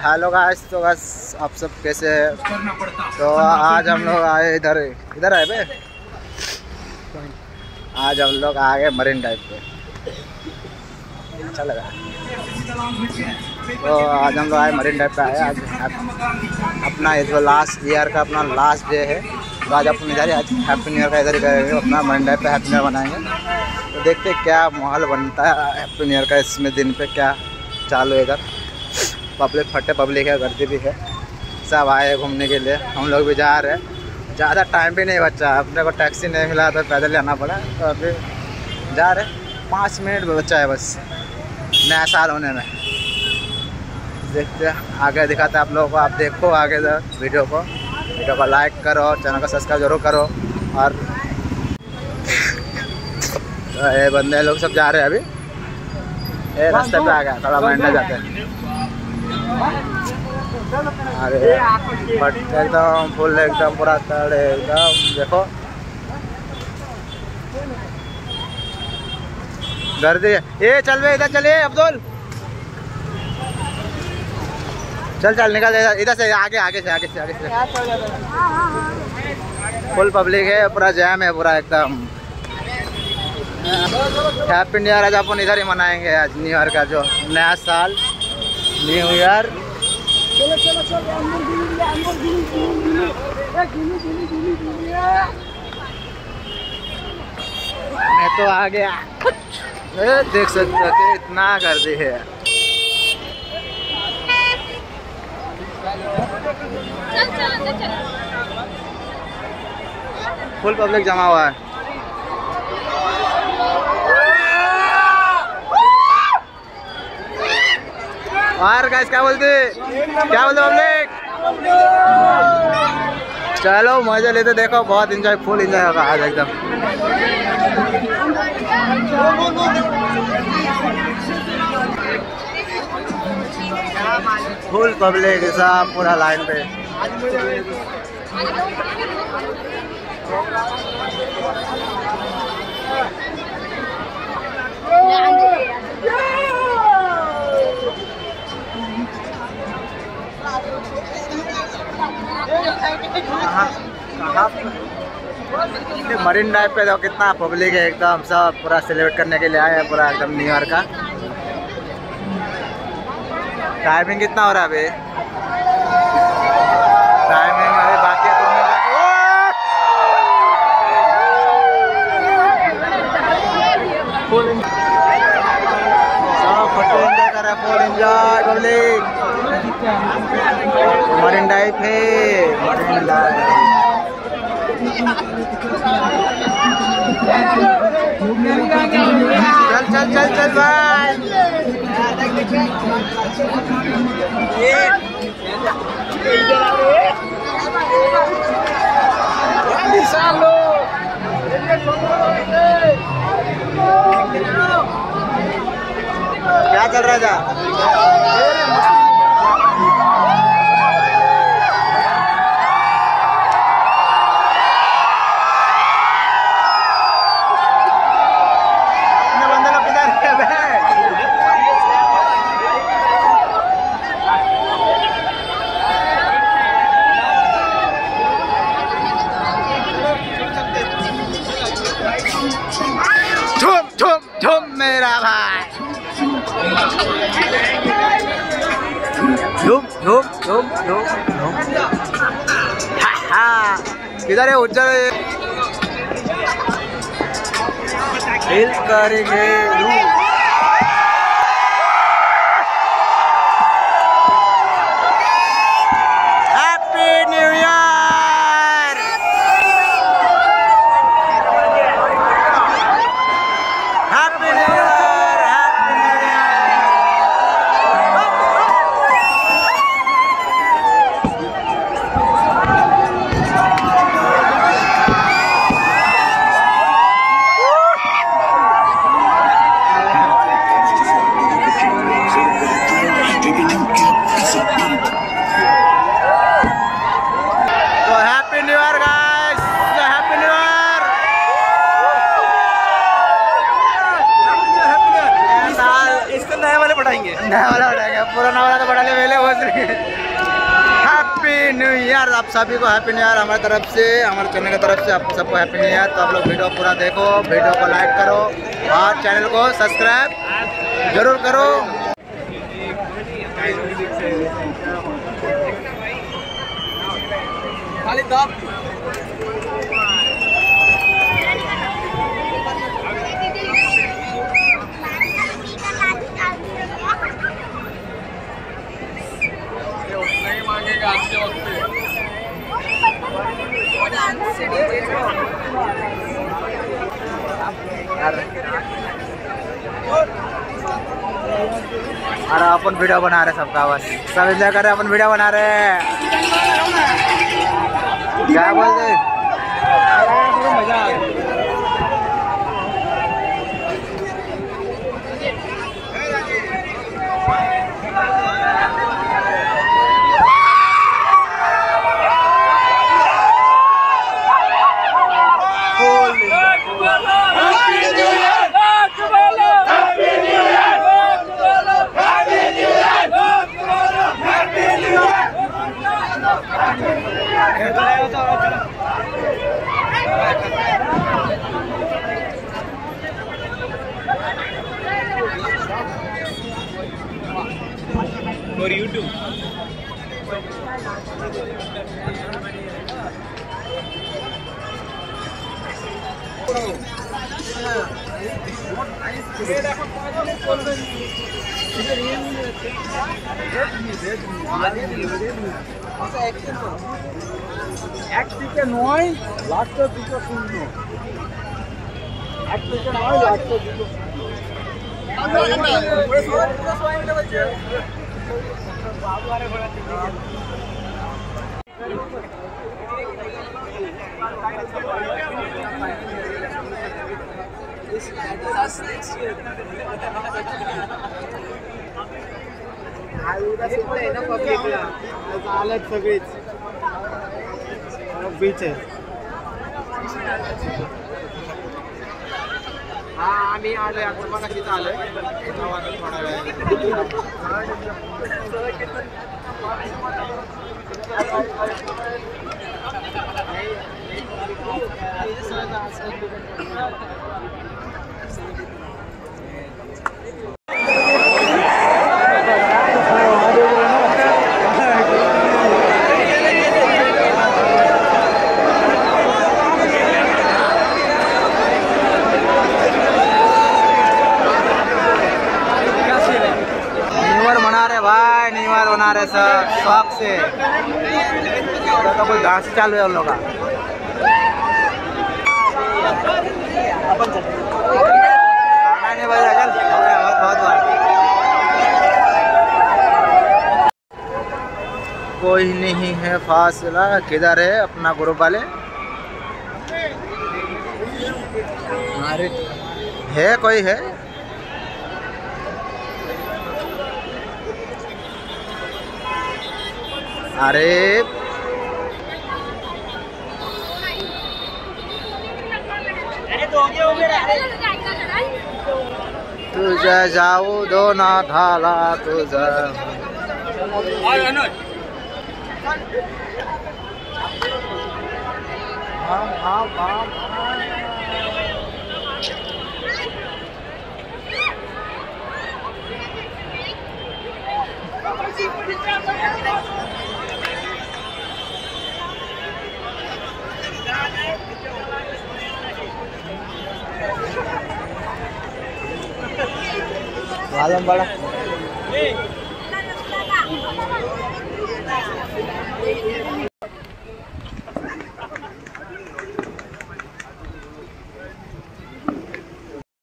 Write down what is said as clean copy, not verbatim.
Hello guys, तो बस आप सब कैसे हैं? तो आज हम लोग आए इधर आए बे। आज हम लोग आ गए मरीन ड्राइव पे। अच्छा लगा। तो आज हम लोग आए मरीन ड्राइव पे आए। आज अपना ये जो लास्ट ईयर का अपना लास्ट डे है, तो आज अपन इधर आज हैप्पी न्यू ईयर का इधर ही करेंगे। अपना मरीन ड्राइव पे हैप्पी न्यू ईयर बनाएंगे। तो देखते क्या माहौल बनता है हैप्पी न्यू ईयर का। इसमें दिन पे क्या चालू है इधर, पब्लिक फटे पब्लिक है, गर्दी भी है, सब आए घूमने के लिए। हम लोग भी जा रहे हैं। ज़्यादा टाइम भी नहीं बचा, अपने को टैक्सी नहीं मिला तो पैदल जाना पड़ा। तो अभी जा रहे, 5 मिनट बचा है बस नया साल होने में। देखते हैं आगे दिखाते हैं आप लोगों को। आप देखो आगे वीडियो को लाइक करो, चैनल को सब्सक्राइब जरूर करो। और तो ये बंदे लोग सब जा रहे हैं अभी। ये रास्ते पे आ गया, थोड़ा मंडा जाते हैं। अरे एकदम फुल, एकदम पूरा तड़े, एकदम देखो गर्दी है। ये चल बे, इधर चलिए अब्दुल, चल निकल इधर से, आगे से फुल पब्लिक है, पूरा जैम है पूरा एकदम। हैप्पी न्यू ईयर आज अपन इधर ही मनाएंगे। आज न्यू ईयर का जो नया साल न्यू ईयर। मैं तो आ गया। देख सकते हो कि इतना गर्दी है। फुल पब्लिक जमा हुआ है। और गाइस क्या बोलते पब्लिक? चलो मजे लेते, देखो बहुत इंजॉय, फुल इंजॉय होगा आज एकदम। फुल पब्लिक सब पूरा लाइन पे। मरीन ड्राइव पे तो कितना पब्लिक है एकदम, सब पूरा सेलिब्रेट करने के लिए आए हैं पूरा एकदम न्यू ईयर का। टाइमिंग कितना हो रहा है अभी? टाइमिंग अभी बाकी है 2 मिनट बाकी। फुल सब फोटो एंजॉय कर रहा है, full enjoy public. Marine Drive है, मरीन ड्राइव। चल भाई। क्या चल रहा था? झुम मेरा भाई, झुम। किधर है उज्जवल? हिल करेंगे। Happy new year. नया वाला उठाएंगे पुराना वाला तो बड़ा ले वेले हो रही है। हैप्पी न्यू ईयर आप सभी को, हैप्पी न्यू ईयर हमारी तरफ से, हमारे चैनल की तरफ से आप सबको हैप्पी न्यू ईयर। तो आप लोग वीडियो पूरा देखो, वीडियो को लाइक करो और चैनल को सब्सक्राइब जरूर करो। अरे अपन वीडियो बना रहे सबका आवाज सब एंजॉय कर रहे, अपन वीडियो बना रहे हैं। क्या बोलते मजा आ गया। For YouTube. এক থেকে নয় লাস্টে দুটো শূন্য, এক থেকে নয় লাস্টে দুটো आलेत सगळीच बीच आहे. हा आम्ही आलोय आता बघा तिथं आलोय थोडा वेळ. भाई न्यू ईयर बना रहे सर शौक से, तो कोई डांस चालू है उन लोग का। नहीं बज रहा, चल बहुत बार। कोई नहीं है फासला, किधर है अपना ग्रुप वाले? अरे है कोई है? अरे तुझे जाऊ दो ना धाला तुझे आलम बड़ा